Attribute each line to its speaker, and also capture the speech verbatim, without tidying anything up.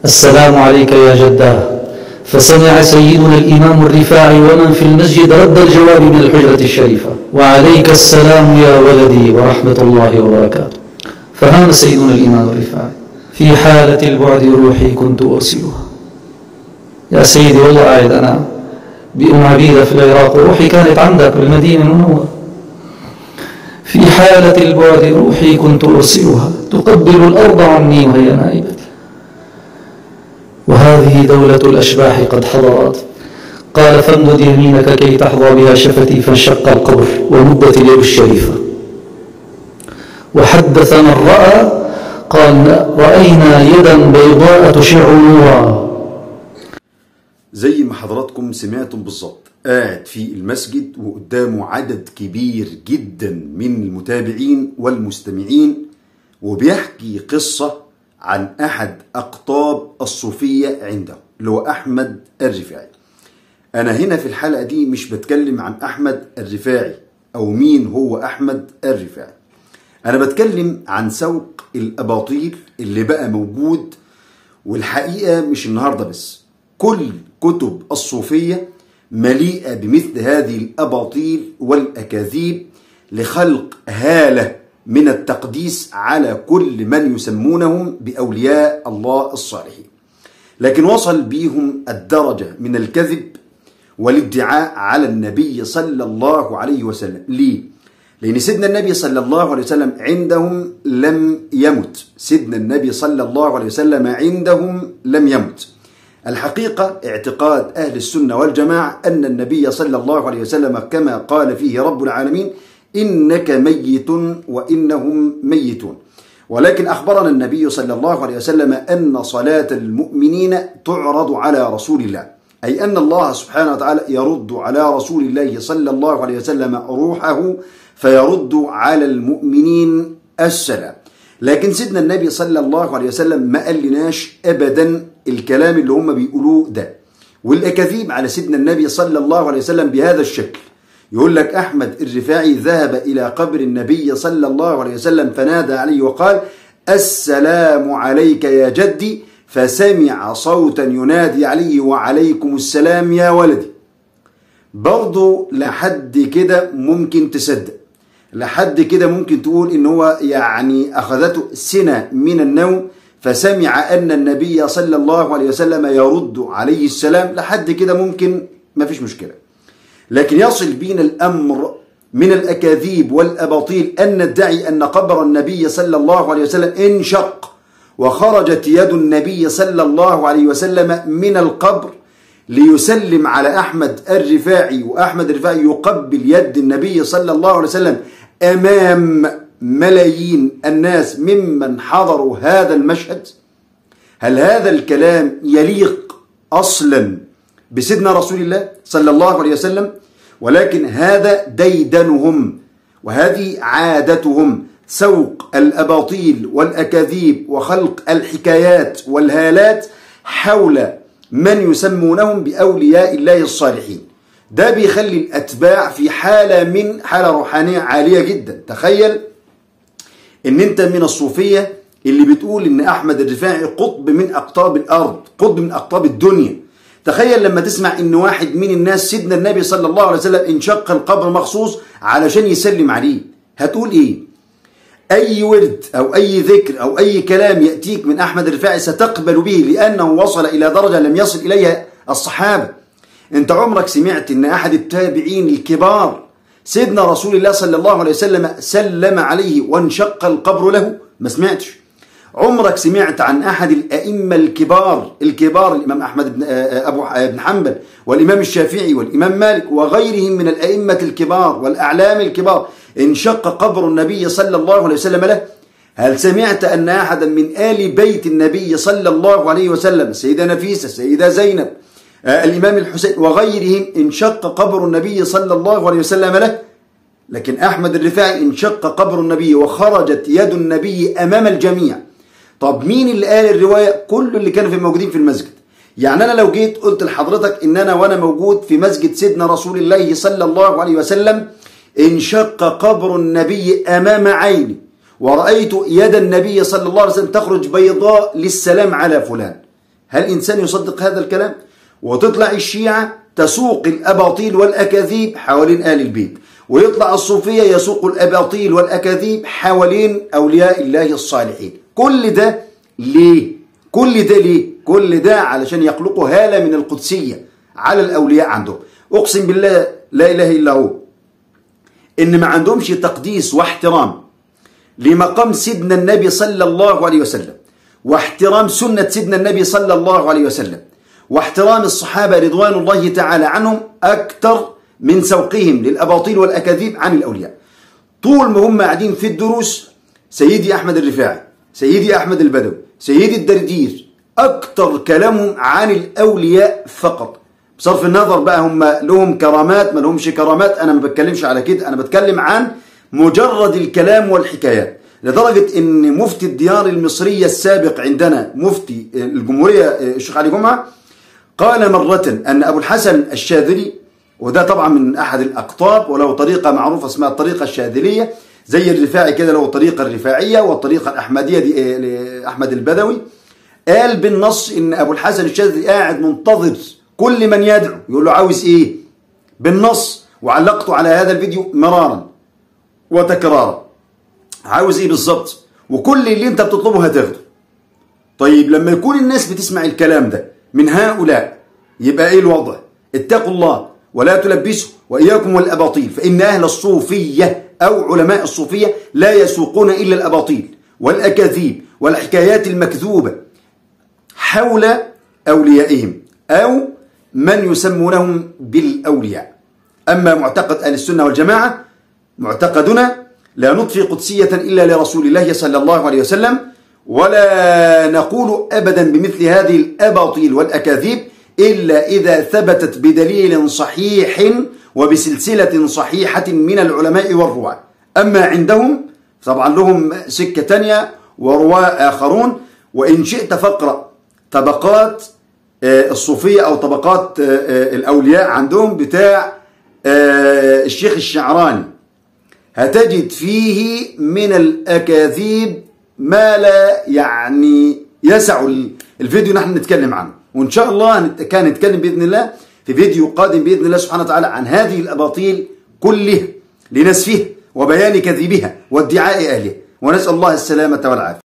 Speaker 1: السلام عليك يا جداه. فسمع سيدنا الإمام الرفاعي ومن في المسجد رد الجواب من الحجرة الشريفة: وعليك السلام يا ولدي ورحمة الله وبركاته. فهان سيدنا الإمام الرفاعي: في حالة البعد روحي كنت أرسلها. يا سيدي والله قاعد أنا بأم عبيدة في العراق وروحي كانت عندك بالمدينة المنورة. في حالة البعد روحي كنت أرسلها تقبل الأرض عني وهي نائبتي. وهذه دولة الأشباح قد حضرت. قال: فامدد يمينك كي تحظى بها شفتي، فانشق القبر ومدت اليد الشريفة. وحدث من رأى قال: رأينا يدا بيضاء تشع نورا.
Speaker 2: زي ما حضراتكم سمعتم بالظبط، قاعد في المسجد وقدامه عدد كبير جدا من المتابعين والمستمعين، وبيحكي قصة عن أحد أقطاب الصوفية عنده اللي هو أحمد الرفاعي. أنا هنا في الحلقة دي مش بتكلم عن أحمد الرفاعي أو مين هو أحمد الرفاعي، أنا بتكلم عن سوق الأباطيل اللي بقى موجود. والحقيقة مش النهاردة بس، كل كتب الصوفية مليئة بمثل هذه الأباطيل والأكاذيب لخلق هالة من التقديس على كل من يسمونهم بأولياء الله الصالحين. لكن وصل بيهم الدرجة من الكذب والادعاء على النبي صلى الله عليه وسلم. ليه؟ لأن سيدنا النبي صلى الله عليه وسلم عندهم لم يمت. سيدنا النبي صلى الله عليه وسلم عندهم لم يمت. الحقيقة اعتقاد أهل السنة والجماعة أن النبي صلى الله عليه وسلم كما قال فيه رب العالمين: إنك ميت وإنهم ميتون. ولكن أخبرنا النبي صلى الله عليه وسلم أن صلاة المؤمنين تعرض على رسول الله، أي أن الله سبحانه وتعالى يرد على رسول الله صلى الله عليه وسلم روحه فيرد على المؤمنين السلام. لكن سيدنا النبي صلى الله عليه وسلم ما قال لناش أبدا الكلام اللي هم بيقولوه ده، والأكاذيب على سيدنا النبي صلى الله عليه وسلم بهذا الشكل. يقول لك أحمد الرفاعي ذهب إلى قبر النبي صلى الله عليه وسلم فنادى عليه وقال: السلام عليك يا جدي، فسمع صوتا ينادي عليه: وعليكم السلام يا ولدي. برضو لحد كده ممكن تصدق، لحد كده ممكن تقول إن هو يعني أخذته سنة من النوم فسمع أن النبي صلى الله عليه وسلم يرد عليه السلام، لحد كده ممكن ما فيش مشكلة. لكن يصل بين الأمر من الأكاذيب والأباطيل أن ندعي أن قبر النبي صلى الله عليه وسلم انشق وخرجت يد النبي صلى الله عليه وسلم من القبر ليسلم على أحمد الرفاعي، وأحمد الرفاعي يقبل يد النبي صلى الله عليه وسلم أمام ملايين الناس ممن حضروا هذا المشهد. هل هذا الكلام يليق أصلا بسيدنا رسول الله صلى الله عليه وسلم؟ ولكن هذا ديدنهم وهذه عادتهم، سوق الأباطيل والأكاذيب وخلق الحكايات والهالات حول من يسمونهم بأولياء الله الصالحين. ده بيخلي الأتباع في حالة من حالة روحانية عالية جدا. تخيل ان انت من الصوفية اللي بتقول ان احمد الرفاعي قطب من اقطاب الارض، قطب من اقطاب الدنيا. تخيل لما تسمع ان واحد من الناس سيدنا النبي صلى الله عليه وسلم انشق القبر مخصوص علشان يسلم عليه، هتقول ايه؟ اي ورد او اي ذكر او اي كلام يأتيك من احمد الرفاعي ستقبل به، لانه وصل الى درجة لم يصل اليها الصحابة. انت عمرك سمعت ان احد التابعين الكبار سيدنا رسول الله صلى الله عليه وسلم سلم عليه وانشق القبر له؟ ما سمعتش. عمرك سمعت عن أحد الأئمة الكبار الكبار الإمام أحمد بن أبو بن حنبل والإمام الشافعي والإمام مالك وغيرهم من الأئمة الكبار والأعلام الكبار انشق قبر النبي صلى الله عليه وسلم له؟ هل سمعت أن أحدا من آل بيت النبي صلى الله عليه وسلم، السيدة نفيسة، السيدة زينب، الإمام الحسين وغيرهم، انشق قبر النبي صلى الله عليه وسلم له؟ لكن أحمد الرفاعي انشق قبر النبي وخرجت يد النبي أمام الجميع. طب مين اللي قال الرواية؟ كل اللي كانوا في موجودين في المسجد. يعني أنا لو جيت قلت لحضرتك إن أنا وأنا موجود في مسجد سيدنا رسول الله صلى الله عليه وسلم انشق قبر النبي أمام عيني ورأيت يد النبي صلى الله عليه وسلم تخرج بيضاء للسلام على فلان، هل إنسان يصدق هذا الكلام؟ وتطلع الشيعة تسوق الأباطيل والأكاذيب حوالين آل البيت، ويطلع الصوفية يسوق الأباطيل والأكاذيب حوالين أولياء الله الصالحين. كل ده ليه؟ كل ده ليه؟ كل ده علشان يخلقوا هالة من القدسية على الأولياء عندهم. أقسم بالله لا إله إلا هو إن ما عندهمش تقديس واحترام لمقام سيدنا النبي صلى الله عليه وسلم، واحترام سنة سيدنا النبي صلى الله عليه وسلم، واحترام الصحابة رضوان الله تعالى عنهم أكثر من سوقهم للأباطيل والأكاذيب عن الأولياء. طول ما هم قاعدين في الدروس سيدي أحمد الرفاعي، سيدي أحمد البدوي، سيدي الدردير، أكثر كلامهم عن الأولياء فقط، بصرف النظر بقى هم لهم كرامات ما لهمش كرامات، أنا ما بتكلمش على كده، أنا بتكلم عن مجرد الكلام والحكايات. لدرجة إن مفتي الديار المصرية السابق عندنا مفتي الجمهورية الشيخ علي جمعة قال مرة أن أبو الحسن الشاذلي، وده طبعا من أحد الأقطاب وله طريقة معروفة اسمها الطريقة الشاذلية، زي الرفاعي كده له الطريقة الرفاعية والطريقة الأحمدية دي لأحمد البدوي، قال بالنص إن أبو الحسن الشاذلي قاعد منتظر كل من يدعو يقول له عاوز إيه بالنص، وعلقته على هذا الفيديو مرارا وتكرارا، عاوز إيه بالظبط وكل اللي أنت بتطلبه هتاخده. طيب لما يكون الناس بتسمع الكلام ده من هؤلاء يبقى إيه الوضع؟ اتقوا الله ولا تلبسوا وإياكم والأباطيل، فإن أهل الصوفية أو علماء الصوفية لا يسوقون إلا الأباطيل والأكاذيب والحكايات المكذوبة حول أوليائهم أو من يسمونهم بالأولياء. أما معتقد أهل السنة والجماعة معتقدنا لا نضفي قدسية إلا لرسول الله صلى الله عليه وسلم، ولا نقول أبدا بمثل هذه الأباطيل والأكاذيب إلا إذا ثبتت بدليل صحيح وبسلسلة صحيحة من العلماء والرواة. أما عندهم طبعا لهم سكة تانية ورواة آخرون، وإن شئت فاقرأ طبقات الصوفية أو طبقات الأولياء عندهم بتاع الشيخ الشعراني، هتجد فيه من الأكاذيب ما لا يعني يسع الفيديو نحن نتكلم عنه. وإن شاء الله كان نتكلم بإذن الله في فيديو قادم بإذن الله سبحانه وتعالى عن هذه الأباطيل كلها لنسفها وبيان كذبها وادعاء أهلها، ونسأل الله السلامة والعافية.